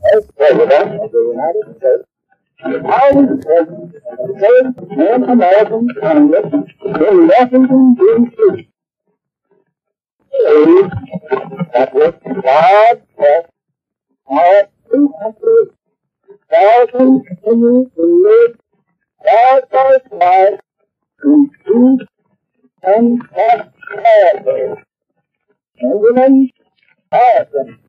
as President of the United States, always present at the third Pan-American Congress in Washington, D.C. That with God bless our two countries, thousands continue to live side by side in peace and prosperity. Benjamin Harrison.